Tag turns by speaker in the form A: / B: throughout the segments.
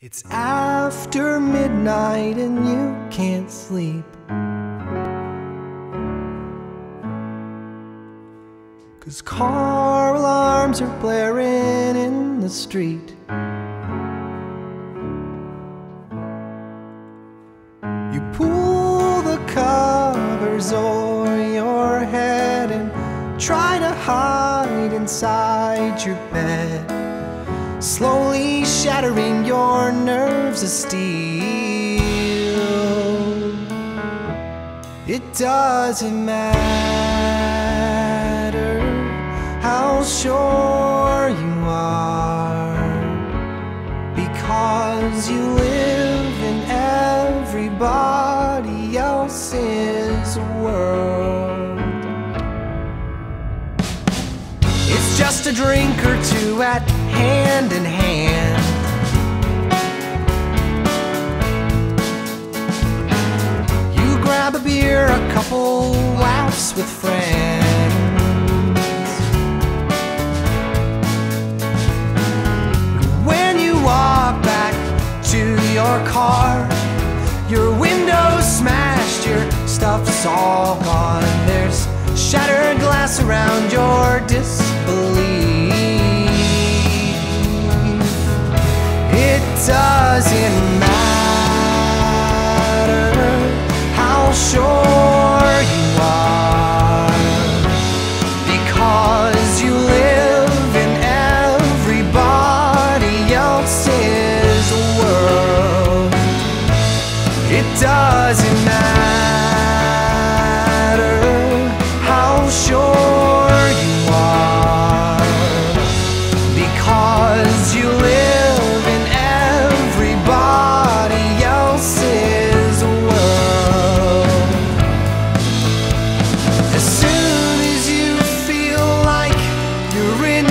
A: It's after midnight and you can't sleep, 'cause car alarms are blaring in the street. You pull the covers over your head and try to hide inside your bed, slowly shattering your nerves of steel. It doesn't matter how sure you are, because you live in everybody else's world. It's just a drink or two at hand in hand. You grab a beer, a couple laughs with friends. When you walk back to your car, your window's smashed, your stuff's all gone. There's shattered glass around your disbelief. It doesn't matter how sure you are, because you live in everybody else's world. It doesn't matter how sure you are, because you live in everybody else's world. As soon as you feel like you're in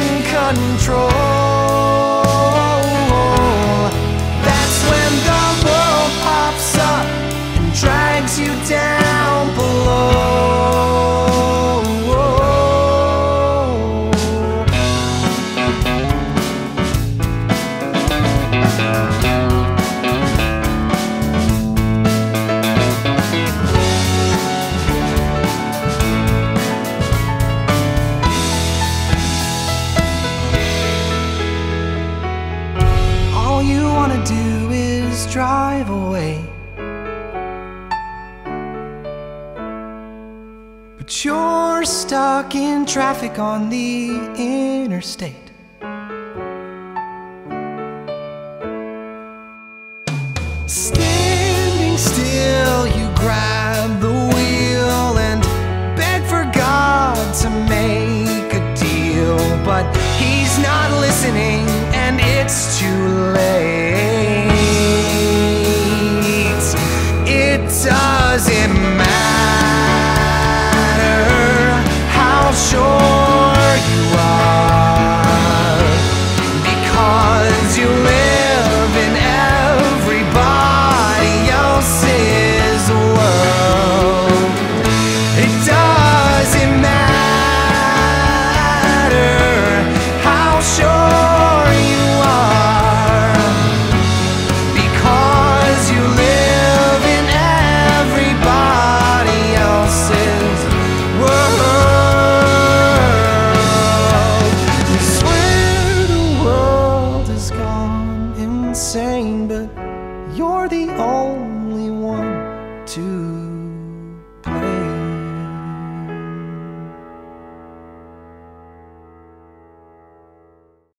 A: control, that's when the world pops up and drags you down below. All you wanna do is drive away, but you're stuck in traffic on the interstate. Standing still, you grab the wheel and beg for God to make a deal, but He's not listening and it's too late. It doesn't matter how sure you are, because you live in everybody else's world. It doesn't matter how sure you are, because you live in everybody else's world. You swear the world has gone insane, but you're the only